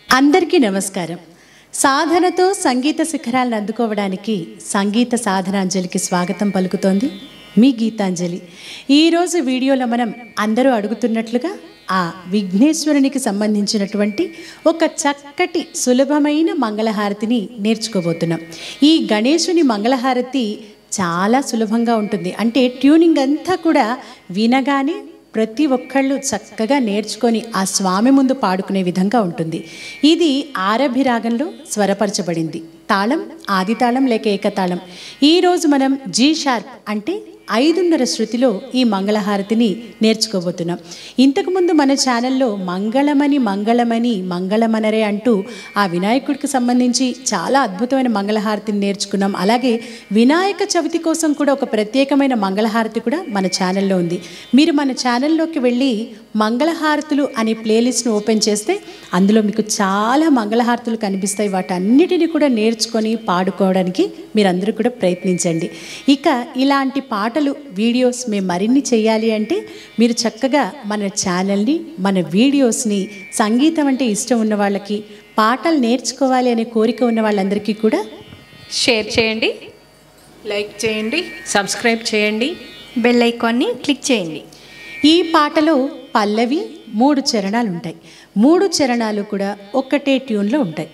అందరికీ నమస్కారం. సాధనతో సంగీత శిఖరాలను అందుకోవడానికి సంగీత సాధనాంజలికి స్వాగతం పలుకుతోంది మీ గీతాంజలి. ఈరోజు వీడియోలో మనం అందరూ అడుగుతున్నట్లుగా ఆ విఘ్నేశ్వరునికి సంబంధించినటువంటి ఒక చక్కటి సులభమైన మంగళహారతిని నేర్చుకోబోతున్నాం. ఈ గణేశుని మంగళహారతి చాలా సులభంగా ఉంటుంది. అంటే ట్యూనింగ్ అంతా కూడా వినగానే ప్రతి ఒక్కళ్ళు చక్కగా నేర్చుకొని ఆ స్వామి ముందు పాడుకునే విధంగా ఉంటుంది. ఇది ఆరభి రాగంలో స్వరపరచబడింది. తాళం ఆది తాళం లేక ఏకతాళం. ఈరోజు మనం జీ షార్ప్ అంటే 5:30 శృతిలో ఈ మంగళహారతిని నేర్చుకోబోతున్నాం. ఇంతకుముందు మన ఛానల్లో మంగళమని మంగళమని మంగళమనరే అంటూ ఆ వినాయకుడికి సంబంధించి చాలా అద్భుతమైన మంగళహారతిని నేర్చుకున్నాం. అలాగే వినాయక చవితి కోసం కూడా ఒక ప్రత్యేకమైన మంగళహారతి కూడా మన ఛానల్లో ఉంది. మీరు మన ఛానల్లోకి వెళ్ళి మంగళహారతులు అనే ప్లేలిస్ట్ను ఓపెన్ చేస్తే అందులో మీకు చాలా మంగళహారతులు కనిపిస్తాయి. వాటన్నిటిని కూడా నేర్చుకొని పాడుకోవడానికి మీరందరూ కూడా ప్రయత్నించండి. ఇక ఇలాంటి పాటలు వీడియోస్ మేము మరిన్ని చేయాలి అంటే మీరు చక్కగా మన ఛానల్ని మన వీడియోస్ని సంగీతం అంటే ఇష్టం ఉన్న వాళ్ళకి, పాటలు నేర్చుకోవాలి అనే కోరిక ఉన్న వాళ్ళందరికీ కూడా షేర్ చేయండి, లైక్ చేయండి, సబ్స్క్రైబ్ చేయండి, బెల్ ఐకాన్ని క్లిక్ చేయండి. ఈ పాటలో పల్లవి 3 చరణాలు ఉంటాయి. 3 చరణాలు కూడా ఒక్కటే ట్యూన్లో ఉంటాయి.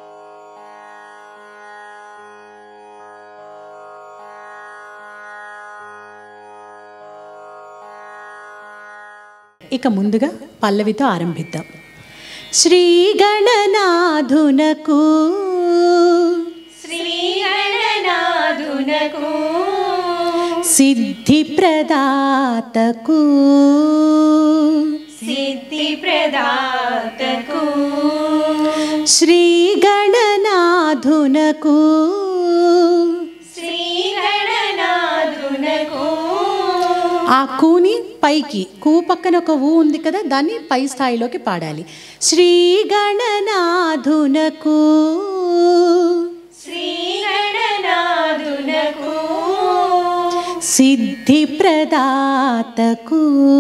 ఇక ముందుగా పల్లవితో ఆరంభిద్దాం. శ్రీ గణనాథునకు సిద్ధి ప్రదాతకు శ్రీ గణనాథునకు ఆ కూని పైకి, కూ పక్కన ఒక ఊ ఉంది కదా, దాన్ని పై స్థాయిలోకి పాడాలి. శ్రీ గణనాథునకు సిద్ధి ప్రదాతకు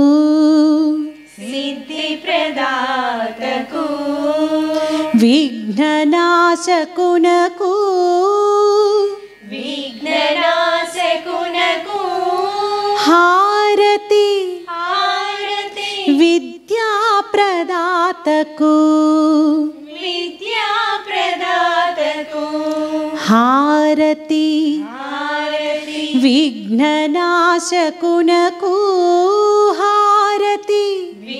విఘ్ననాశకునకు హారతి విద్యా ప్రదాతకు హారతి విఘ్ననాశకునకు హారతి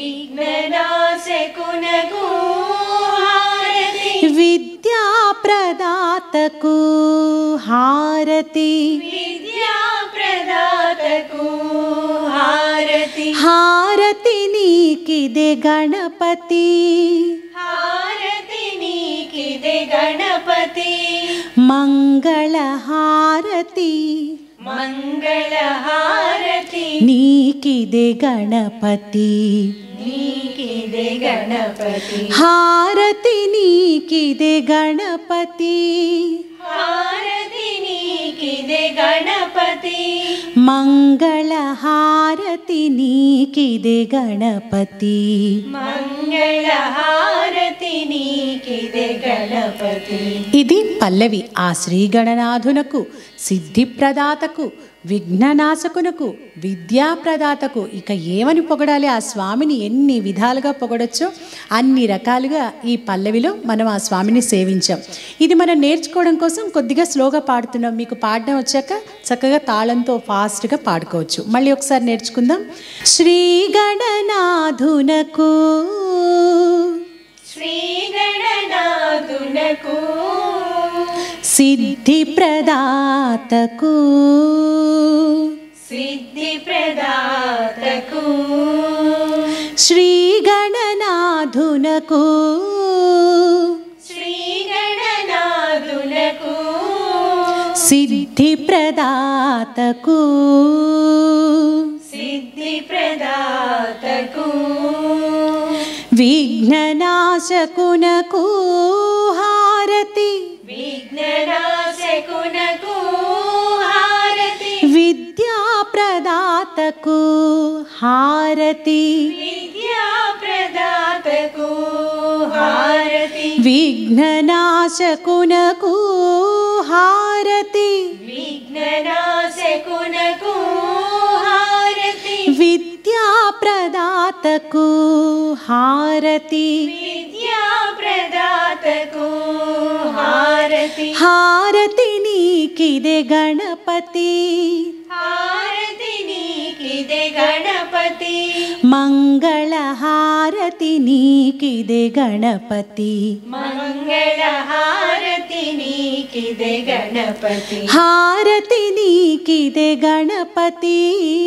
విద్యా ప్రదాతకు హారతి హారతి నీకిదే గణపతి మంగళహారతి నీకిదే గణపతి హారతి నీకిదే గణపతి మంగళహారతి నీకిదే గణపతి ఇది పల్లవి. ఆ శ్రీ గణనాథునకు, సిద్ధి ప్రదాతకు, విఘ్ననాశకునకు, విద్యా ప్రదాతకు ఇక ఏమని పొగడాలి? ఆ స్వామిని ఎన్ని విధాలుగా పొగడొచ్చో అన్ని రకాలుగా ఈ పల్లవిలో మనం ఆ స్వామిని సేవించాం. ఇది మనం నేర్చుకోవడం కోసం కొద్దిగా స్లోగా పాడుతున్నాం. మీకు పాడడం వచ్చాక చక్కగా తాళంతో ఫాస్ట్గా పాడుకోవచ్చు. మళ్ళీ ఒకసారి నేర్చుకుందాం. శ్రీ గణనాథునకు సిద్ధి ప్రదాతకు శ్రీ గణనాథునకు సిద్ధి ప్రదాతకు విఘ్ననాశకునకు హారతి విద్యా ప్రదాతకు హారతి విఘ్ననాశకునకు హారతి విఘ్ననాశకునకు హారతి విద్యా ప్రదాతకు హారతి విద్యా ప్రదాతకు హారతి హారతి నీకిదే గణపతి హారతి నీకిదే గణపతి మంగళ హారతి నీకిదే గణపతి మంగళ హారతి నీకిదే గణపతి హారతి నీకిదే గణపతి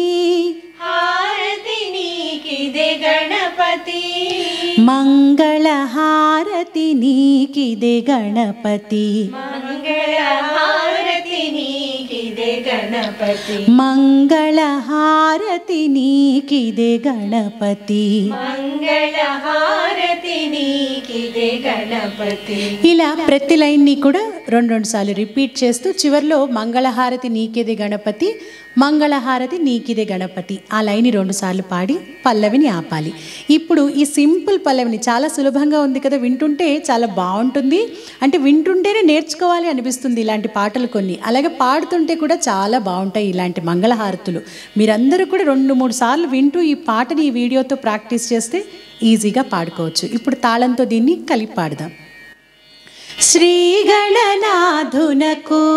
హారతి నీకిదే గణపతి మంగళ హారతి నీకిదే గణపతి మంగళ హారతి నీకిదే గణపతి మంగళ హారతి నీకిదే గణపతి మంగళ హారతి నీకిదే గణపతి. ఇలా ప్రతి లైన్ని కూడా రెండు సార్లు రిపీట్ చేస్తూ చివరిలో మంగళహారతి నీకిదే గణపతి మంగళహారతి నీకిదే గణపతి ఆ లైన్ని 2 సార్లు పాడి పల్లవిని ఆపాలి. ఇప్పుడు ఈ సింపుల్ పల్లవిని చాలా సులభంగా ఉంది కదా, వింటుంటే చాలా బాగుంటుంది. అంటే వింటుంటేనే నేర్చుకోవాలి అనిపిస్తుంది ఇలాంటి పాటలు కొన్ని. అలాగే పాడుతుంటే కూడా చాలా బాగుంటాయి ఇలాంటి మంగళహారతులు. మీరందరూ కూడా 2-3 సార్లు వింటూ ఈ పాటని ఈ వీడియోతో ప్రాక్టీస్ చేస్తే ఈజీగా పాడుకోవచ్చు. ఇప్పుడు తాళంతో దీన్ని కలిపి పాడదాం. శ్రీ గణనాథునకు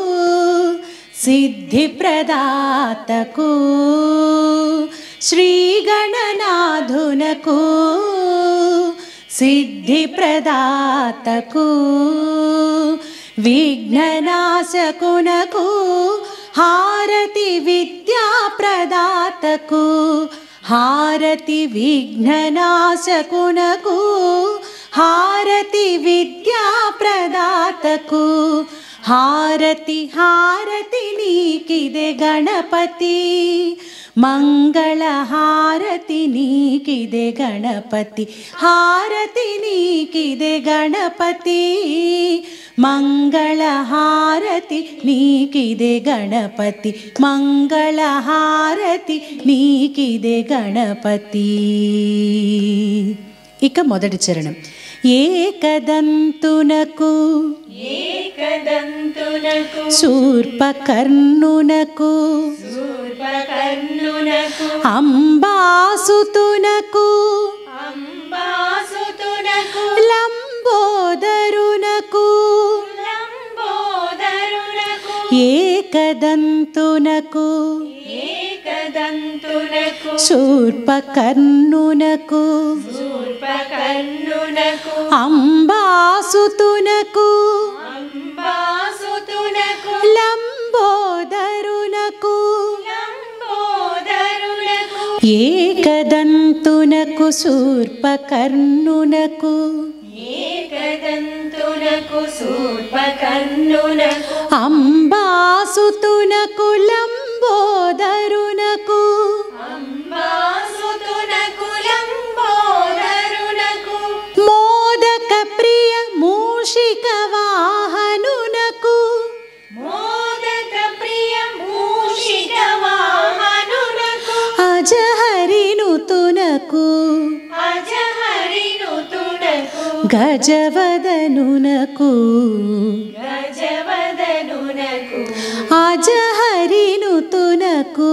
సిద్ధి ప్రదాతకు శ్రీ గణనాథునకు సిద్ధి ప్రదాతకు విఘ్ననాశకునకు హారతి విద్యా ప్రదాతకు హారతి విఘ్ననాశకునకు హారతి విద్యా ప్రదాతకు హారతి హారతి నీకిదే గణపతి మంగళ హారతి నీకిదే గణపతి హారతి నీకిదే గణపతి మంగళ హారతి నీకిదే గణపతి మంగళ హారతి నీకిదే గణపతి. ఇక మొదటి చరణం. ఏకదంతునకు ఏకదంతునకు శూర్పకర్ణునకు శూర్పకర్ణునకు అంబాసుతునకు అంబాసుతునకు లంబోదరునకు లంబోదరునకు ఏకదంతునకు ఏకదంతునకు శూర్పకర్ణునకు శూర్పకర్ణునకు అంబాసుతునకు అంబాసుతునకు లంబోదరునకు లంబోదరునకు ఏకదంతునకు శూర్పకర్ణునకు ఏకదంతునకు శూర్పకర్ణునకు అంబాసుతునకు లంబోదరునకు అంబాసుతునకు లంబోదరునకు మోదక ప్రియ మూషిక వాహనునకు మోదక ప్రియ మూషిక వాహనునకు అజహరినుతునకు అజహరినుతునకు గజవదనునకు గజవదనునకు అజహరినుతునకు.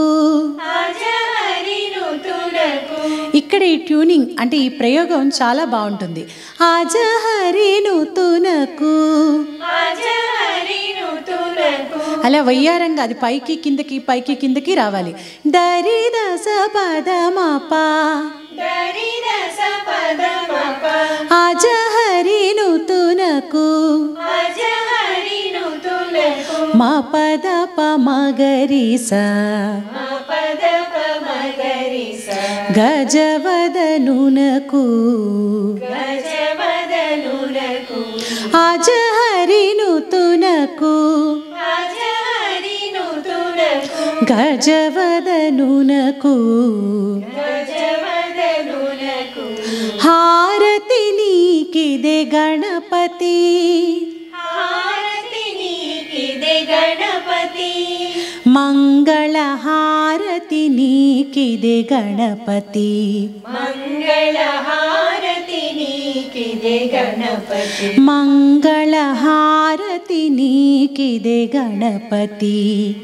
అజహరినుతునకు ఇక్కడ ఈ ట్యూనింగ్ అంటే ఈ ప్రయోగం చాలా బాగుంటుంది. అజహరినుతునకు అజహరినుతునకు అలా వయ్యారంగా అది పైకి కిందకి రావాలి. దరిదస పదమప దరిదస పదమప అజహరినుతునకు అజహరినుతునకు మపదప మగరిస మపదప మగరిస గజవదనునకు గజవదనునకు అజహరినుతునకు అజహరినుతునకు గజవదనునకు గజవదనునకు హారతి నీకిదే గణపతి హారతి నీకిదే గణపతి మంగళ హారతి నీకిదే గణపతి మంగళ హారతి నీకిదే నీకిదే గణపతి మంగళహారతి నీకిదే గణపతి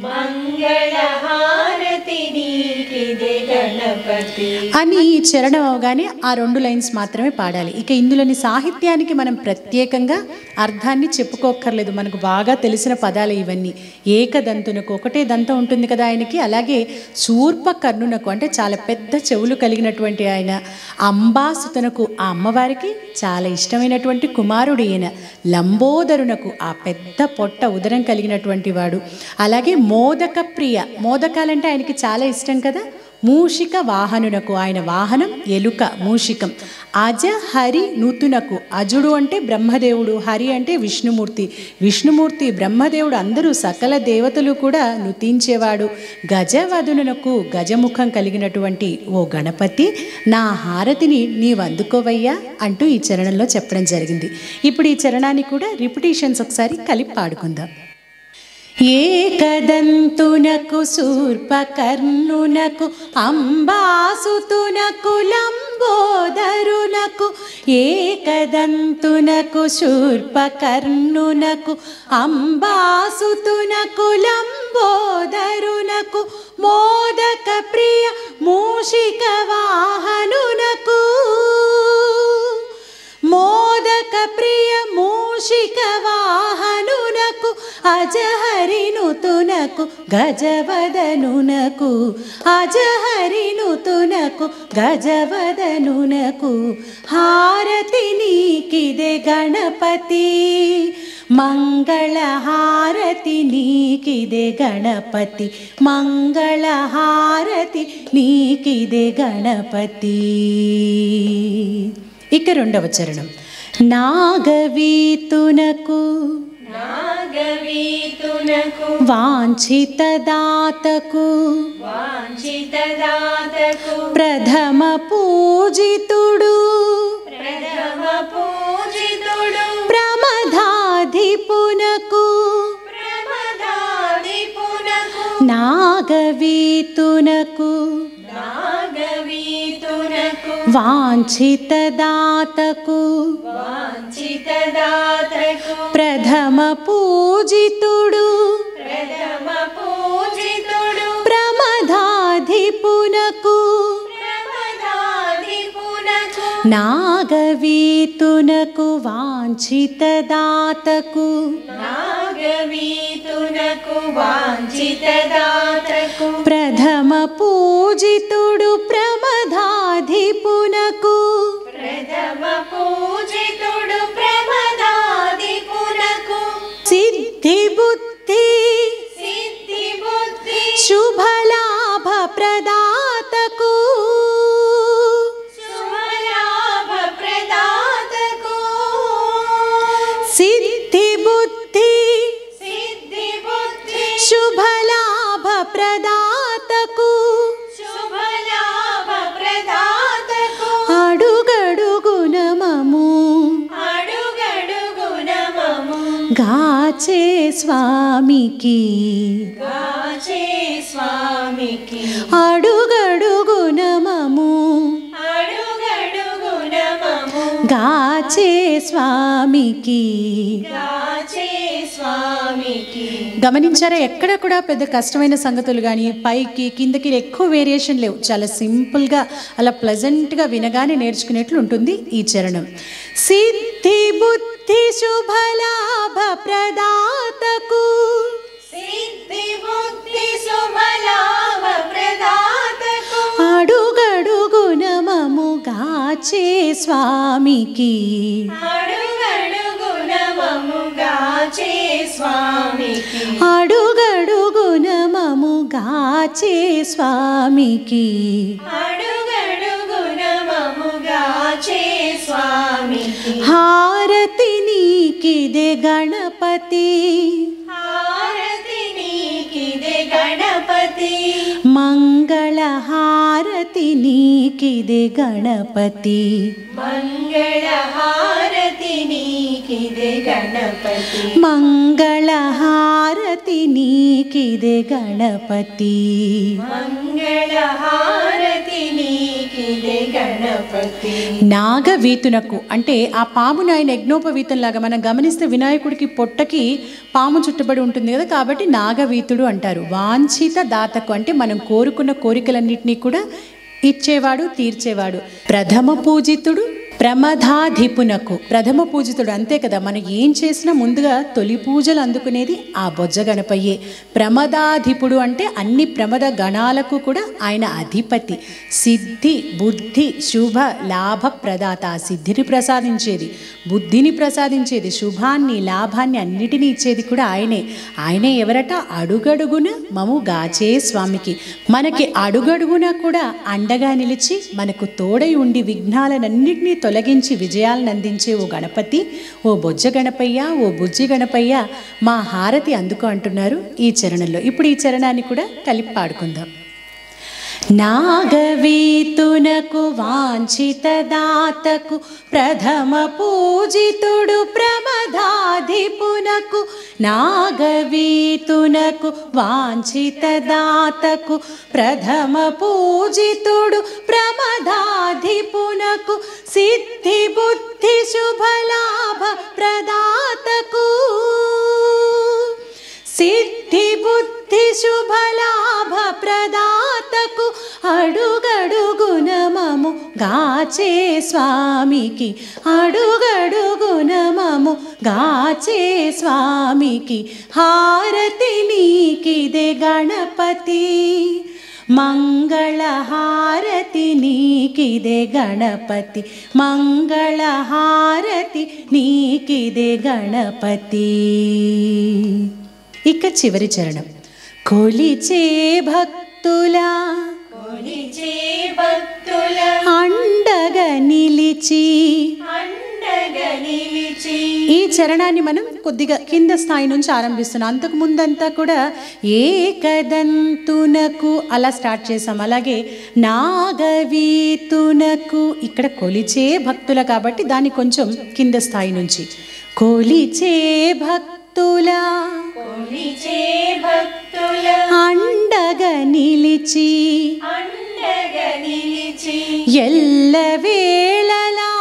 మంగళహారతి నీకిదే గణపతి అని ఈ చరణం అవగానే ఆ 2 లైన్స్ మాత్రమే పాడాలి. ఇక ఇందులోని సాహిత్యానికి మనం ప్రత్యేకంగా అర్థాన్ని చెప్పుకోక్కర్లేదు, మనకు బాగా తెలిసిన పదాలు ఇవన్నీ. ఏకదంతునకు ఒకటే దంతం ఉంటుంది కదా ఆయనకి, అలాగే శూర్పకర్ణునకు అంటే చాలా పెద్ద చెవులు కలిగినటువంటి ఆయన, అంబాసుతనకు ఆ అమ్మవారికి చాలా ఇష్టమైనటువంటి కుమారుడు ఈయన, లంబోదరునకు ఆ పెద్ద పొట్ట ఉదరం కలిగినటువంటి వాడు, అలాగే మోదక ప్రియ, మోదకాలంటే ఆయనకి చాలా ఇష్టం కదా, మూషిక వాహనునకు ఆయన వాహనం ఎలుక మూషికం, అజ హరి నూతునకు, అజుడు అంటే బ్రహ్మదేవుడు, హరి అంటే విష్ణుమూర్తి, విష్ణుమూర్తి బ్రహ్మదేవుడు అందరూ సకల దేవతలు కూడా నుతించేవాడు, గజవదనునకు గజముఖం కలిగినటువంటి ఓ గణపతి నా హారతిని నీవు అందుకోవయ్యా అంటూ ఈ చరణంలో చెప్పడం జరిగింది. ఇప్పుడు ఈ చరణాన్ని కూడా రిపిటేషన్స్ ఒకసారి కలిపి పాడుకుందాం. ఏకదంతునకు శూర్పకర్ణునకు అంబాసుతునకు లంబోదరునకు, ఏకదంతునకు శూర్పకర్ణునకు అంబాసుతునకు లంబోదరునకు, మోదక ప్రియ మూషిక వాహనునకు, మోదక ప్రియ మూషిక వాహనునకు, అజహరినుతునకు గజవదనునకు, అజహరినుతునకు గజవదనునకు, హారతి నీకిదే గణపతి మంగళహారతి నీకిదే గణపతి మంగళహారతి నీకిదే గణపతి. ఇక 2వ చరణం. నాగవీతునకు నాగవీతునకు వాంఛితదాతకు వాంఛితదాతకు ప్రథమ పూజితుడు ప్రథమ పూజితుడు ప్రమదాధిపునకు ప్రమదాధిపునకు నాగవీతునకు నాగవీతునకు వాంఛితదాతకు వాంఛితదాతకు ప్రథమ పూజితుడు ప్రథమ పూజితుడు ప్రమదాధిపునకు ప్రమదాధిపునకు నాగవీతునకు వాంఛితదాతకు నాగవీతునకు వాంఛితదాతకు ప్రథమ పూజితుడు ప్రమదాధిపునకు ప్రథమ పూజితుడు ప్రమదాధిపునకు సిద్ధి బుద్ధి సిద్ధి బుద్ధి శుభలాభ ప్రదాతకు శుభలాభ ప్రదాతకు సిద్ధి బుద్ధి సిద్ధి బుద్ధి శుభలాభ ప్రదాతకు శుభలాభ ప్రదాతకు అడుగడుగున మము అడుగడుగున మము గాచే స్వామికి గాచే స్వామికి అడుగడుగున మము అడుగడుగున మము గాచే స్వామికి. గాచే స్వామికి. గమనించారా, ఎక్కడ కూడా పెద్ద కష్టమైన సంగతులు కానీ పైకి కిందకి ఎక్కువ వేరియేషన్ లేవు, చాలా సింపుల్గా అలా ప్లెజెంట్గా వినగానే నేర్చుకునేట్లు ఉంటుంది ఈ చరణం. సిద్ధి బుద్ధి శుభలాభ ప్రదాతకు సిద్ధి బుద్ధి శుభలాభ ప్రదాతకు అడుగడుగున మము గాచే స్వామికి అడుగడుగున మము గాచే స్వామికి అడుగడుగున మము గాచే స్వామికి అడుగడుగున మము గాచే స్వామికి హారతి నీకిదే గణపతి హారతి నీకిదే గణపతి మంగళహారతి నీకిదే గణపతి మంగళహారతి నీకిదే గణపతి మంగళహారతి నీకిదే గణపతి మంగళహారతి నీకిదే నీకిదే గణపతి. నాగవీతునకు అంటే ఆ పామును ఆయన యజ్ఞోపవీతంలాగా మనం గమనిస్తే వినాయకుడికి పొట్టకి పాము చుట్టబడి ఉంటుంది కదా, కాబట్టి నాగవీతుడు అంటారు. వాంఛిత దాతకు అంటే మనం కోరుకున్న కోరికలన్నింటినీ కూడా ఇచ్చేవాడు, తీర్చేవాడు. ప్రథమ పూజితుడు ప్రమదాధిపునకు, ప్రథమ పూజితుడు అంతే కదా, మనం ఏం చేసినా ముందుగా తొలి పూజలు అందుకునేది ఆ బొజ్జ గణపయ్యే. ప్రమదాధిపుడు అంటే అన్ని ప్రమద గణాలకు కూడా ఆయన అధిపతి. సిద్ధి బుద్ధి శుభ లాభ ప్రదాత, సిద్ధిని ప్రసాదించేది, బుద్ధిని ప్రసాదించేది, శుభాన్ని లాభాన్ని అన్నిటినీ ఇచ్చేది కూడా ఆయనే. ఆయనే ఎవరట? అడుగడుగున మము గాచే స్వామికి. మనకి అడుగడుగున కూడా అండగా నిలిచి మనకు తోడై ఉండి విఘ్నాలన్నింటినీ తొలగించి విజయాలను అందించే ఓ గణపతి, ఓ బొజ్జ గణపయ్య, ఓ బుజ్జి గణపయ్య, మా హారతి అందుకో అంటున్నారు ఈ చరణంలో. ఇప్పుడు ఈ చరణాన్ని కూడా కలిపి పాడుకుందాం. నాగవీతునకు వాంఛిత దాతకు ప్రథమ పూజితుడు ప్రమదాధిపునకు. నాగవీతునకు వాంఛిత దాతకు ప్రథమ పూజితుడు ప్రమదాధిపునకు. సిద్ధి బుద్ధి శుభలాభ ప్రదాతకు. సిద్ధి బుద్ధి శుభలాభ ప్రదాతకు. అడుగడుగున మము గాచే స్వామికి. అడుగడుగున మము గాచే స్వామికి. హారతి నీకిదే గణపతి. మంగళహారతి నీకిదే గణపతి. మంగళహారతి నీకిదే గణపతి. ఇక చివరి చరణం. కొలిచే భక్తులా కొలిచే భక్తుల అండగా నిలిచి. అండగా నిలిచి. ఈ చరణాన్ని మనం కొద్దిగా కింద స్థాయి నుంచి ఆరంభిస్తున్నాం. అంతకు ముందంతా కూడా ఏకదంతునకు అలా స్టార్ట్ చేసాం. అలాగే నాగవీతునకు ఇక్కడ కొలిచే భక్తుల కాబట్టి దాన్ని కొంచెం కింద స్థాయి నుంచి. కొలిచే భక్తులా కొలిచే భక్తుల అండగా నిలిచి. అండగా నిలిచి. ఎల్లవేళలా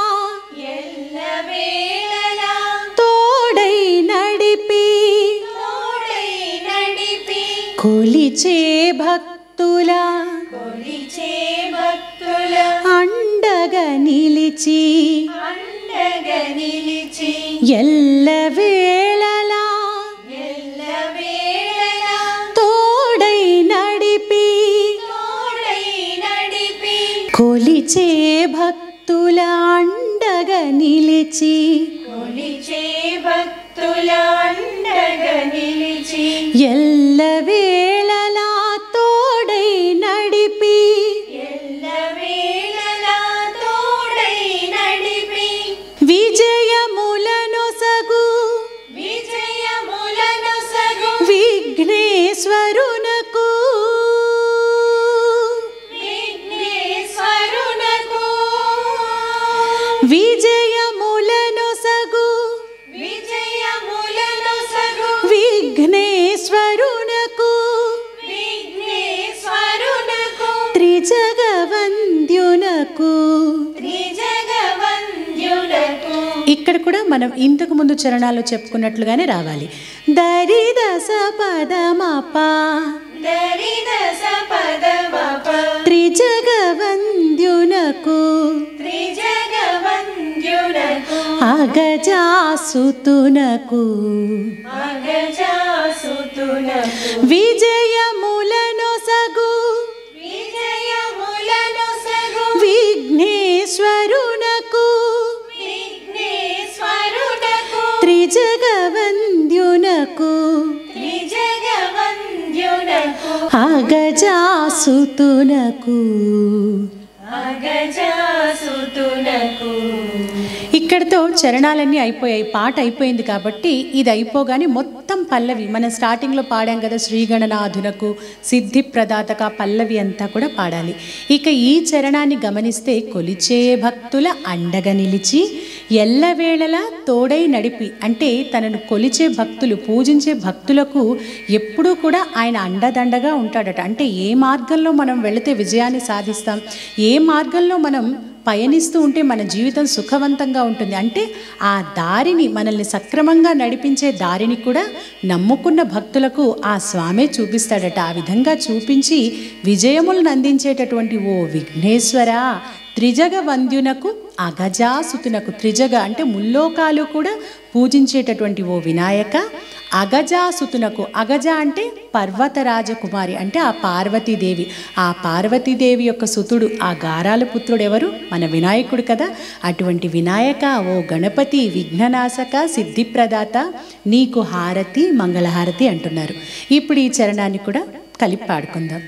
ఎల్లవేళలా తోడై నడిపి. తోడై నడిపి. కొలిచే భక్తుల కొలిచే భక్తుల అండగా నిలిచి. అండగా నిలిచి. ఎల్లవేళలా ఎల్లవేళలా తోడై నడిపి. తోడై నడిపి. కొలిచే భక్తుల అండగా నిలిచి. కొలిచే భక్తుల అండగా నిలిచి. ఎల్లవేళలా తోడై నడిపి. ఎల్లవేళలా తోడై నడిపి. విజయములనొసగు విజయములనొసగు విఘ్నేశ్వరునకు. విఘ్నేశ్వరునకు. విజయములనొసగు విజయములనొసగు విఘ్నేశ్వరునకు. విఘ్నేశ్వరునకు. త్రిజగవంద్యునకు. త్రిజగవంద్యునకు. ఇక్కడ కూడా మనం ఇంతకు ముందు చరణాల్లో చెప్పుకున్నట్లుగానే రావాలి. దరిదస పదమప దరిదస పదమప. త్రిజగవంద్యునకు. త్రిజగవంద్యునకు. అగజాసుతునకు. అగజాసుతునకు. విజయములనొసగు విజయములనొసగు విఘ్నేశ్వరునకు. విఘ్నేశ్వరునకు. త్రిజగవంద్యునకు. త్రిజగవంద్యునకు. అగజాసుతునకు. అగజాసుతునకు. ఇక్కడితో చరణాలన్నీ అయిపోయాయి. పాట అయిపోయింది కాబట్టి ఇది అయిపోగానే మొత్తం పల్లవి మనం స్టార్టింగ్లో పాడాం కదా, శ్రీగణనాథునకు సిద్ధి ప్రదాతక పల్లవి అంతా కూడా పాడాలి. ఇక ఈ చరణాన్ని గమనిస్తే కొలిచే భక్తుల అండగా నిలిచి. ఎల్లవేళలా తోడై నడిపి, అంటే తనను కొలిచే భక్తులు, పూజించే భక్తులకు ఎప్పుడూ కూడా ఆయన అండదండగా ఉంటాడట. అంటే ఏ మార్గంలో మనం వెళితే విజయాన్ని సాధిస్తాం, ఏ మార్గంలో మనం పయనిస్తూ ఉంటే మన జీవితం సుఖవంతంగా ఉంటుంది, అంటే ఆ దారిని, మనల్ని సక్రమంగా నడిపించే దారిని కూడా నమ్ముకున్న భక్తులకు ఆ స్వామే చూపిస్తాడట. ఆ విధంగా చూపించి విజయములను అందించేటటువంటి ఓ విఘ్నేశ్వర, త్రిజగ వంద్యునకు అగజాసుతునకు, త్రిజగ అంటే ముల్లోకాలు కూడా పూజించేటటువంటి ఓ వినాయక, అగజాసుతునకు, అగజ అంటే పర్వతరాజకుమారి, అంటే ఆ పార్వతీదేవి, ఆ పార్వతీదేవి యొక్క సుతుడు, ఆ గారాల పుత్రుడు ఎవరు? మన వినాయకుడు కదా. అటువంటి వినాయక, ఓ గణపతి, విఘ్ననాశక, సిద్ధిప్రదాత, నీకు హారతి, మంగళహారతి అంటున్నారు. ఇప్పుడు ఈ చరణాన్ని కూడా కలిపి పాడుకుందాం.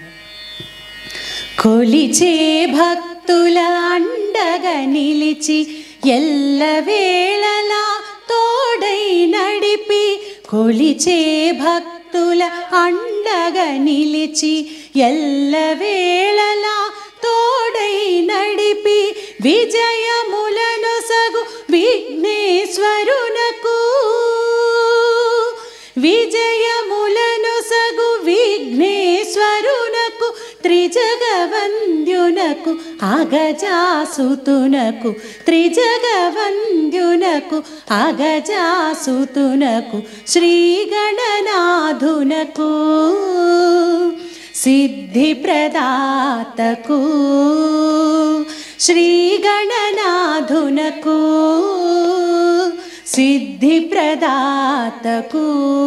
కొలిచే భక్తుల అండగా నిలిచి, ఎల్లవేళలా తోడై నడిపి, కొలిచే భక్తుల అండగా నిలిచి, ఎల్లవేళలా తోడై నడిపి, విజయములనొసగు విఘ్నేశ్వరునకు, విజయములనొసగు విఘ్నేశ్వరునకు, త్రిజగవంద్యునకు అగజాసుతునకు, త్రిజగవంద్యునకు అగజాసుతునకు, శ్రీగణనాథునకు, సిద్ధిప్రదాతకు, శ్రీగణనాథునకు, సిద్ధిప్రదాతకు,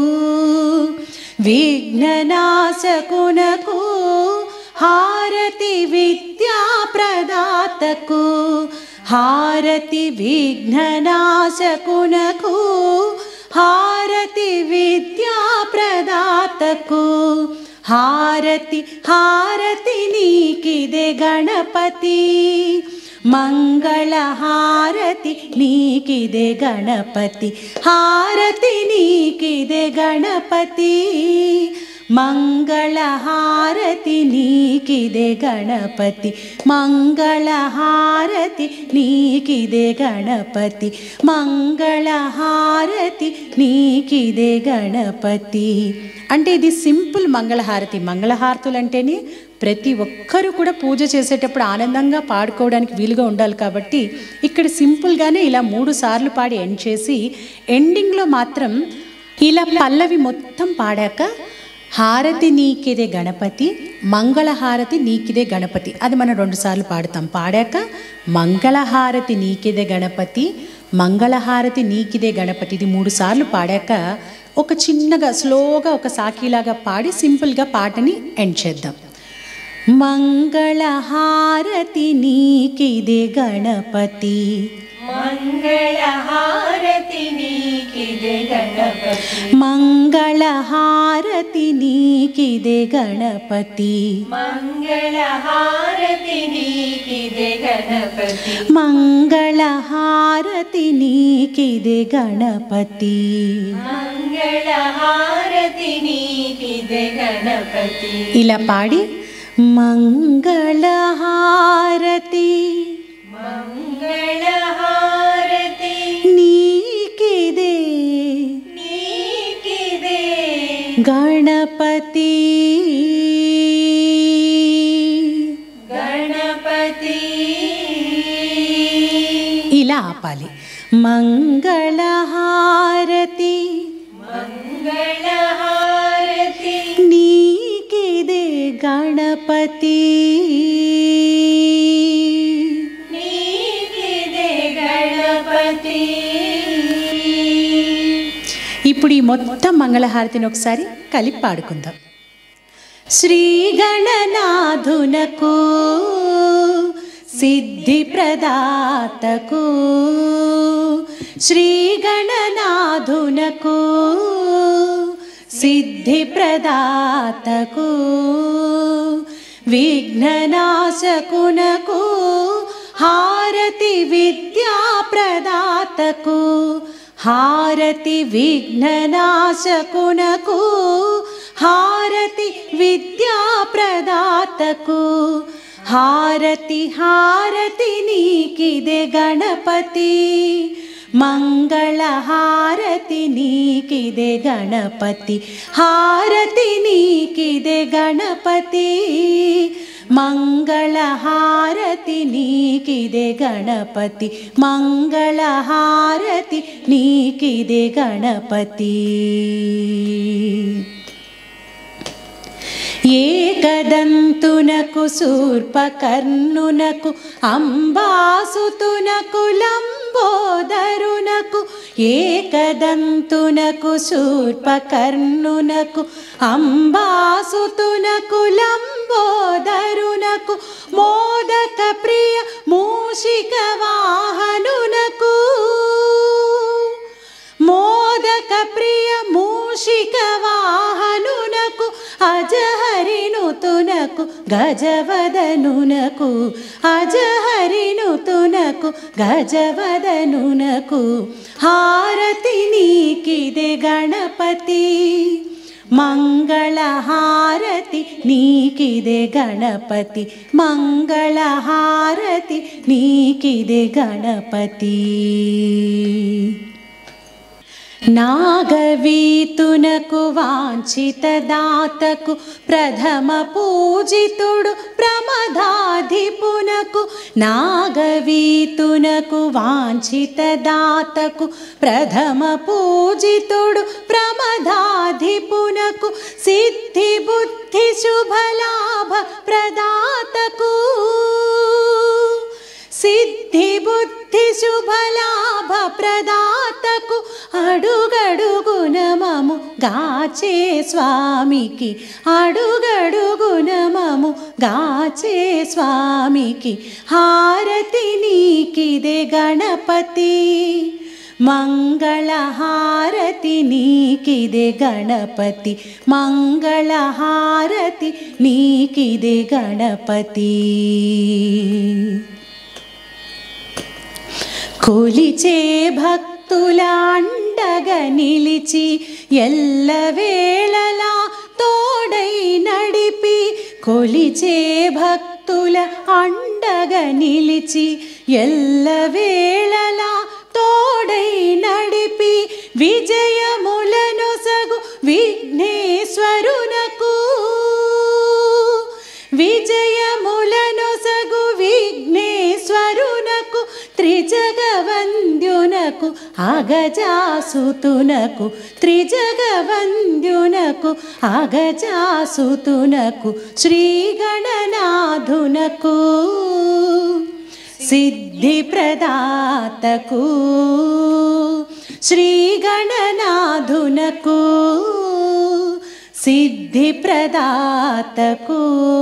విఘ్ననాశకునకు, హారతి విద్యాప్రదాతకు, హారతి విఘ్ననాశకునకు, హారతి విద్యాప్రదాతకు, హారతి హారతి నీకిదే గణపతి, మంగళహారతి నీకిదే గణపతి, హారతి నీకిదే గణపతి, మంగళహారతి నీకిదే గణపతి, మంగళహారతి నీకిదే గణపతి, మంగళహారతి నీకిదే గణపతి. అంటే ఇది సింపుల్ మంగళహారతి. మంగళహారతులు అంటేనే ప్రతి ఒక్కరూ కూడా పూజ చేసేటప్పుడు ఆనందంగా పాడుకోవడానికి వీలుగా ఉండాలి కాబట్టి ఇక్కడ సింపుల్గానే ఇలా 3 సార్లు పాడి ఎండ్ చేసి, ఎండింగ్లో మాత్రం ఇలా పల్లవి మొత్తం పాడాక హారతి నీకిదే గణపతి, మంగళహారతి నీకిదే గణపతి, అది మనం 2 సార్లు పాడతాం. పాడాక మంగళహారతి నీకిదే గణపతి, మంగళహారతి నీకిదే గణపతి, ఇది 3 సార్లు పాడాక ఒక చిన్నగా స్లోగా ఒక సాకీలాగా పాడి సింపుల్గా పాటని ఎండ్ చేద్దాం. మంగళహారతి నీకిదే గణపతి, మంగళహారతి నీకిదే గణపతి, మంగళహారతి నీకిదే గణపతి, మంగళహారతి నీకిదే గణపతి, మంగళహారతి నీకిదే గణపతి. మంగళహారతి నీకిదే గణపతి. ఇలా పాడి మంగళహారతి మంగళహారతి నీకిదే నీకిదే గణపతి, గణపతి. ఇలా ఆపాలి. మంగళహారతి మంగళహారతి నీకిదే గణపతి, నీకిదే గణపతి. ఇప్పుడు ఈ మొత్తం మంగళహారతిని ఒకసారి కలిపి పాడుకుందాం. శ్రీ గణనాథునకు, సిద్ధిప్రదాతకు, శ్రీ గణనాథునకు, సిద్ధిప్రదాతకు, విఘ్ననాశకునకు, హారతి విద్యాప్రదాతకు, హారతి విఘ్ననాశకునకు, హారతి విద్యాప్రదాతకు, హారతి హారతి నీకిదే గణపతి, మంగళహారతి నీకిదే గణపతి హారతి నీకిదే గణపతి మంగళహారతి నీకిదే గణపతి మంగళహారతి నీకిదే గణపతి ఏకదంతునకు శూర్పకర్ణునకు అంబాసుతునకు లంబోదరునకు ఏకదంతునకు శూర్పకర్ణునకు అంబాసుతునకు లంబోదరునకు మోదక ప్రియ మూషిక వాహనునకు మోదక ప్రియ మూషిక వాహనునకు అజహరినుతునకు గజవదనునకు అజహరినుతునకు గజవదనునకు హారతి నీకిదే గణపతి మంగళహారతి నీకిదే గణపతి మంగళహారతి నీకిదే గణపతి నాగవీతునకు వాంఛితదాతకు ప్రథమ పూజితుడు ప్రమదాధిపునకు నాగవీతునకు వాంఛితదాతకు ప్రథమ పూజితుడు ప్రమదాధిపునకు సిద్ధి బుద్ధి శుభలాభ ప్రదాతకు సిద్ధి బుద్ధి శుభలాభ ప్రదాతకు అడుగడుగున మము గాచే స్వామికి అడుగడుగున మము గాచే స్వామికి హారతి నీకిదే గణపతి మంగళహారతి నీకిదే గణపతి మంగళహారతి నీకిదే గణపతి కొలిచే భక్తుల అండగా నిలిచి ఎల్లవేళలా తోడై నడిపి కొలిచే భక్తుల అండగా నిలిచి ఎల్లవేళలా తోడై నడిపి విజయములనొసగు విఘ్నేశ్వరునకు విజయములనొసగు విఘ్నేశ్వరునకు త్రిజగవంద్యునకు అగజాసుతునకు త్రిజగవంద్యునకు అగజాసుతునకు శ్రీగణనాథునకు సిద్ధి ప్రదాతకు శ్రీగణనాథునకు సిద్ధి ప్రదాతకు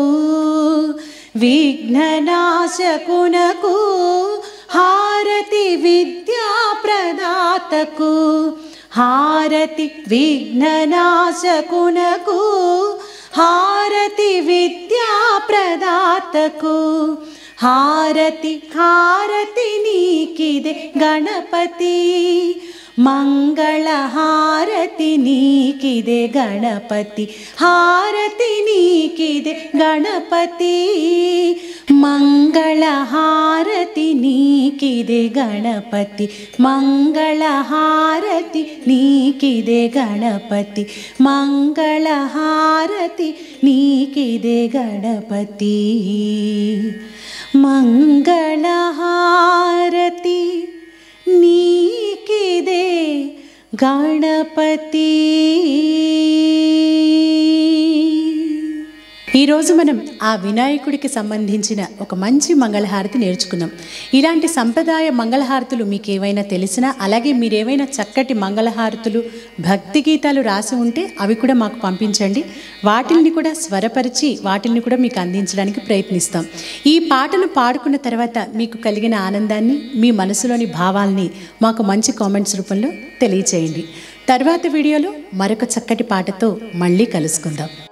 విఘ్ననాశకునకు హారతి విద్యా ప్రదాతకు హారతి విఘ్ననాశకునకు హారతి విద్యా ప్రదాతకు హారతి హారతి నీకిదే గణపతి మంగళహారతి నీకిదే గణపతి హారతి నీకిదే గణపతి మంగళహారతి నీకిదే గణపతి మంగళహారతి నీకిదే గణపతి మంగళహారతి నీకిదే గణపతి మంగళహారతి నీకిదే గణపతి. ఈరోజు మనం ఆ వినాయకుడికి సంబంధించిన ఒక మంచి మంగళహారతి నేర్చుకున్నాం. ఇలాంటి సంప్రదాయ మంగళహారతులు మీకు ఏవైనా తెలిసినా, అలాగే మీరేమైనా చక్కటి మంగళహారతులు భక్తి గీతాలు రాసి ఉంటే అవి కూడా మాకు పంపించండి. వాటిని కూడా స్వరపరిచి వాటిని కూడా మీకు అందించడానికి ప్రయత్నిస్తాం. ఈ పాటను పాడుకున్న తర్వాత మీకు కలిగిన ఆనందాన్ని, మీ మనసులోని భావాల్ని మాకు మంచి కామెంట్స్ రూపంలో తెలియచేయండి. తర్వాత వీడియోలో మరొక చక్కటి పాటతో మళ్ళీ కలుసుకుందాం.